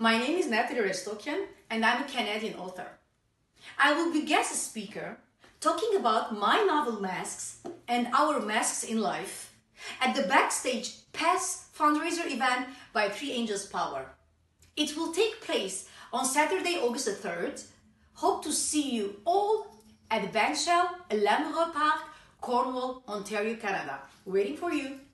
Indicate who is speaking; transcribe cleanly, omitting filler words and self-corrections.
Speaker 1: My name is Nataly Restokian and I'm a Canadian author. I will be guest speaker talking about my novel Masks and our masks in life at the BackStage Pass fundraiser event by 3AngelsPower. It will take place on Saturday, August the 3rd. Hope to see you all at Bandshell, Park, Cornwall, Ontario, Canada. Waiting for you.